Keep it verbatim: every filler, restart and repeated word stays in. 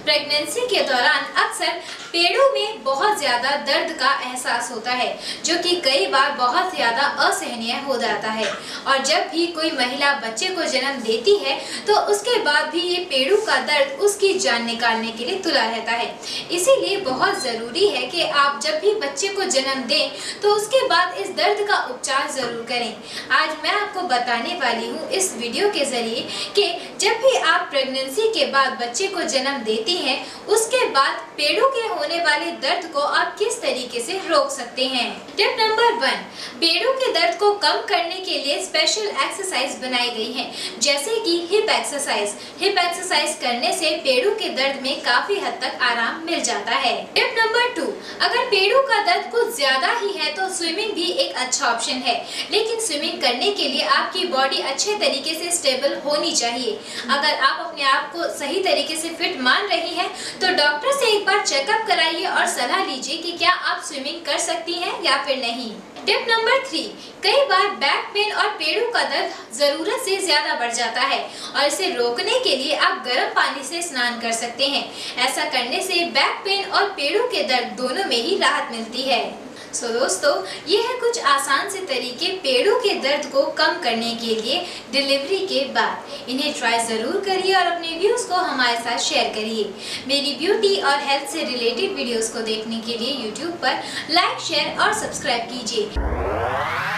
Pregnancy के दौरान अक्सर पेड़ों में बहुत ज्यादा दर्द का एहसास होता है, जो कि कई बार बहुत ज्यादा असहनीय हो जाता है। और जब भी कोई महिला बच्चे को जन्म देती है तो उसके बाद भी ये पेड़ों का दर्द उसकी जान निकालने के लिए तुला रहता है। इसीलिए बहुत जरूरी है कि आप जब भी बच्चे को जन्म दें तो उसके बाद इस दर्द का उपचार जरूर करें। आज मैं आपको बताने वाली हूँ इस वीडियो के जरिए कि जब भी आप प्रेगनेंसी के बाद बच्चे को जन्म देती हैं, उसके बाद पेड़ों के होने वाले दर्द को आप किस तरीके से रोक सकते हैं। टिप नंबर वन, पेड़ों के दर्द को कम करने के लिए स्पेशल एक्सरसाइज बनाई गई है, जैसे कि हिप एक्सरसाइज। हिप एक्सरसाइज करने से पेड़ों के दर्द में काफी हद तक आराम मिल जाता है। टिप नंबर टू, अगर पेड़ों का दर्द कुछ ज्यादा ही है तो स्विमिंग भी एक अच्छा ऑप्शन है, लेकिन स्विमिंग करने के लिए आपकी बॉडी अच्छे तरीके से स्टेबल होनी चाहिए। अगर आप अपने आप को सही तरीके से फिट मान रही हैं तो डॉक्टर से एक बार चेकअप कराइए और सलाह लीजिए कि क्या आप स्विमिंग कर सकती हैं या फिर नहीं। टिप नंबर थ्री, कई बार बैक पेन और पेड़ों का दर्द जरूरत से ज्यादा बढ़ जाता है और इसे रोकने के लिए आप गर्म पानी से स्नान कर सकते हैं। ऐसा करने से बैक पेन और पेड़ों के दर्द दोनों में ही राहत मिलती है। सो दोस्तों, ये है कुछ आसान से तरीके पेड़ों के दर्द को कम करने के लिए डिलीवरी के बाद। इन्हें ट्राई जरूर करिए और अपने व्यूज को हमारे साथ शेयर करिए। मेरी ब्यूटी और हेल्थ से रिलेटेड वीडियोस को देखने के लिए यूट्यूब पर लाइक, शेयर और सब्सक्राइब कीजिए।